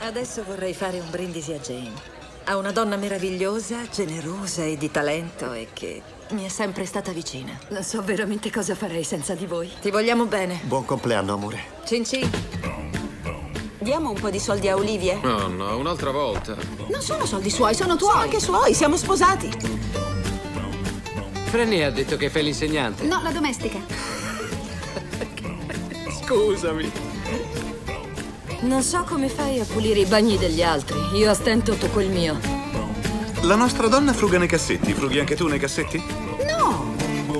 Adesso vorrei fare un brindisi a Jane. Ha una donna meravigliosa, generosa e di talento e che mi è sempre stata vicina. Non so veramente cosa farei senza di voi. Ti vogliamo bene. Buon compleanno, amore. Cin cin. Diamo un po' di soldi a Olivia? No, no, un'altra volta. Non sono soldi suoi, sono tuoi. Sono anche suoi, siamo sposati. Franny ha detto che fai l'insegnante. No, la domestica. Scusami. Non so come fai a pulire i bagni degli altri. Io a stento tocco il mio. La nostra donna fruga nei cassetti. Frughi anche tu nei cassetti? No!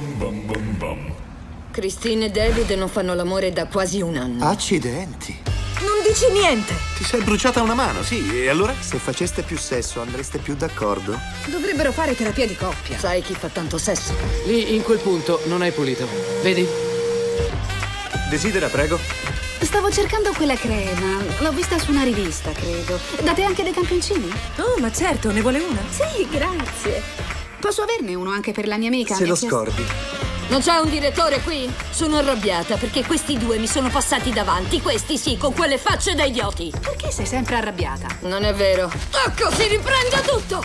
Christine e David non fanno l'amore da quasi un anno. Accidenti. Non dici niente. Ti sei bruciata una mano, sì, e allora? Se faceste più sesso andreste più d'accordo? Dovrebbero fare terapia di coppia. Sai chi fa tanto sesso? Lì, in quel punto, non hai pulito. Vedi? Desidera, prego. Stavo cercando quella crema. L'ho vista su una rivista, credo. Date anche dei campioncini? Oh, ma certo, ne vuole una? Sì, grazie. Posso averne uno anche per la mia amica? Se lo scordi. Non c'è un direttore qui? Sono arrabbiata perché questi due mi sono passati davanti. Questi sì, con quelle facce da idioti. Perché sei sempre arrabbiata? Non è vero. Ecco, si riprenda tutto!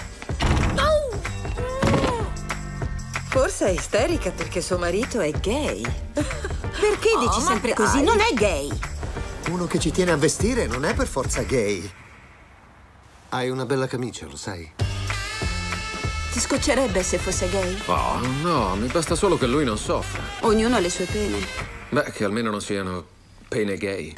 Forse è isterica perché suo marito è gay. Perché dici ma sempre dai. così? Non è gay. Uno che ci tiene a vestire non è per forza gay. Hai una bella camicia, lo sai. Ti scoccerebbe se fosse gay? Oh, no, mi basta solo che lui non soffra. Ognuno ha le sue pene. Beh, che almeno non siano pene gay.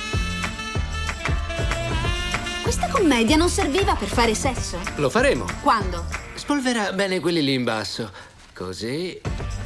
Questa commedia non serviva per fare sesso? Lo faremo. Quando? Spolvera bene quelli lì in basso. Così.